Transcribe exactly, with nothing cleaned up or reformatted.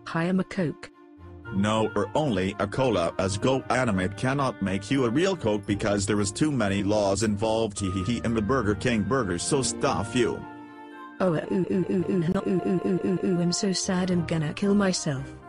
Hi, I'm a Coke. No, or only a cola, as Go Animate cannot make you a real Coke because there is too many laws involved. Hehehe, I'm a Burger King burger, so stuff you. Oh, uh, ooh, ooh, ooh, ooh, no, ooh, ooh, ooh, ooh, ooh, I'm so sad, I'm gonna kill myself.